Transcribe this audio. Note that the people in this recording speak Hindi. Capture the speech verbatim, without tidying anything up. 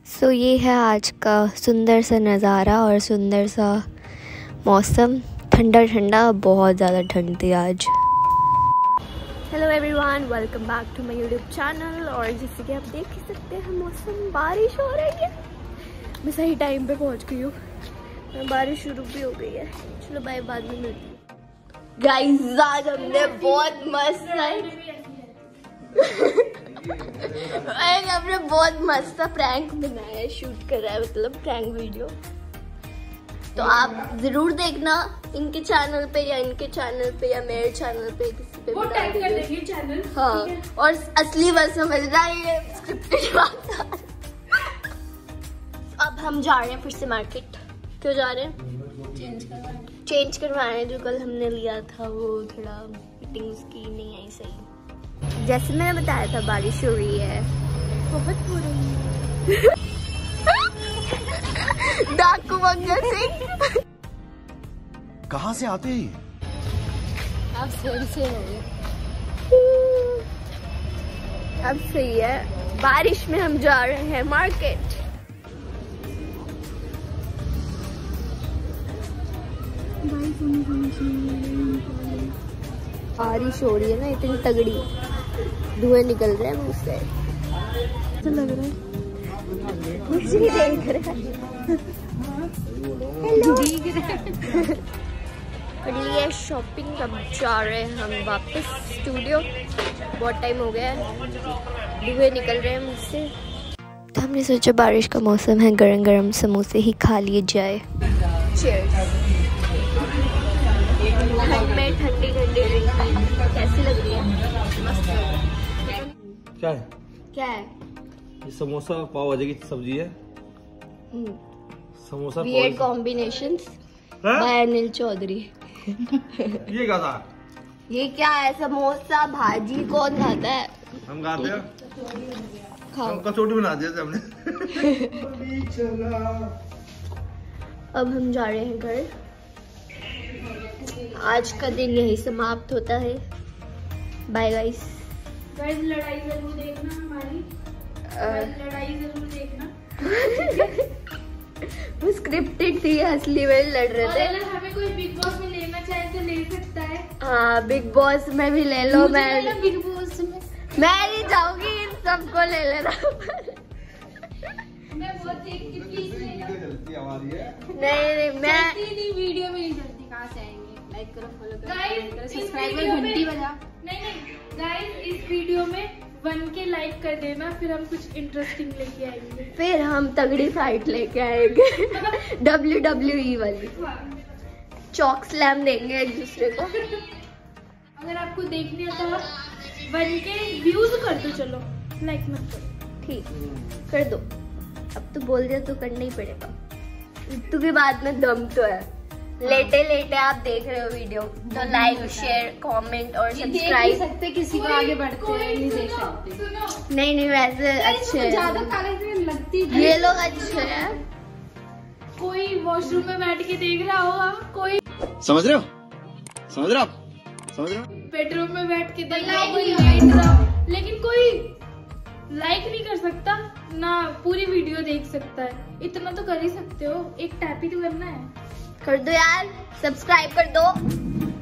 सो so, ये है आज का सुंदर सा नज़ारा और सुंदर सा मौसम। ठंडा ठंडा, बहुत ज़्यादा ठंड थी आज। Hello everyone, welcome back to my YouTube channel. और जैसे कि आप देख ही सकते हैं मौसम बारिश हो रही है। मैं सही टाइम पे पहुंच गई हूँ, बारिश शुरू भी हो गई है। चलो बाय, बाद में मिलती हूँ। गाइस आज हमने बहुत मस्त हमने बहुत मस्त सा प्रैंक बनाया है, शूट कर रहा है, मतलब प्रैंक वीडियो। तो आप जरूर देखना इनके चैनल पे या इनके चैनल पे या मेरे चैनल पे, किसी पे वो टैग कर देंगे चैनल। हाँ, और असली बात समझना, ये स्क्रिप्टेड बात। अब हम जा रहे हैं फिर से मार्केट। क्यों जा रहे हैं? चेंज करवाने चेंज करवाने जो कल हमने लिया था वो थोड़ा फिटिंग उसकी नहीं आई सही। जैसे मैंने बताया था बारिश हो रही है, बहुत हो रही है। डाकू मंगल सिंह कहाँ से आते हैं? आप सही से हो गए। अब सही है। बारिश में हम जा रहे हैं मार्केट। बारिश हो रही है ना इतनी तगड़ी, धुएं निकल रहे हैं मुंह से। तो लग रहा है मुझे देख रहा है। कर लिए शॉपिंग, अब जा रहे हैं हम वापस स्टूडियो। बहुत टाइम हो गया है, धुएं निकल रहे हैं मुझसे। तो हमने सोचा बारिश का मौसम है, गरम गरम समोसे ही खा लिए जाए। चीयर्स। ठंड में ठंडी ठंडी ड्रिंक कैसी लग रही है? क्या है? क्या है? ये समोसा पाव भाजी की सब्जी है। Samosa weird combinations by Anil Chaudhary. ये क्या था? ये क्या है? समोसा भाजी कौन खाता है? हम खाते हैं। खाओ। हम कचौड़ी बना दिया था हमने। अब हम जा रहे हैं घर। आज का दिन यही समाप्त होता है। Bye guys. गाइस लड़ाई जरूर देखना हमारी। लड़ाई जरूर देखना। वो स्क्रिप्टेड थी, असली में लड़ रहे थे। अगर हमें कोई बिग बॉस में लेना चाहे तो ले सकता है। हाँ, बिग बॉस में भी ले लो। मैं बिग बॉस में मैं नहीं जाऊंगी, इन सबको ले लेना। मैं बहुत देखती प्लीज लेना। नहीं नहीं, मैं नहीं वीडियो में नहीं चलती। कहाँ से आएंगे? लाइक करो, फॉलो करो, गाइस सब्सक्राइब करो, घंटी बजा। नहीं नहीं गाइस, इस वीडियो में वन के लाइक कर देना, फिर हम कुछ इंटरेस्टिंग लेके आएंगे। फिर हम तगड़ी फाइट लेके आएंगे। डब्ल्यू डब्ल्यू ई वाली। चौक स्लैम देंगे एक दूसरे को। अगर आपको देखने तो वन के व्यूज कर दो, चलो लाइक मत करो। ठीक, कर दो। अब तो बोल दिया तो करना ही पड़ेगा। इतू की बात में दम तो है। लेटे लेटे आप देख रहे हो वीडियो तो लाइक शेयर कमेंट और सब्सक्राइब सकते, किसी को आगे बढ़ते हैं नहीं देख सकते। नहीं नहीं, वैसे अच्छे हैं। ज्यादा काले लगती है। ये लोग अच्छे हैं। कोई वॉशरूम में बैठ के देख रहा होगा, कोई समझ रहे हो? समझ रहे हो आप? समझ रहे हो? बेडरूम में बैठ के देख रहा, कोई लेट रहा, लेकिन कोई लाइक नहीं कर सकता ना, पूरी वीडियो देख सकता है। इतना तो कर ही सकते हो, एक टैप ही तो करना है। कर दो यार, सब्सक्राइब कर दो।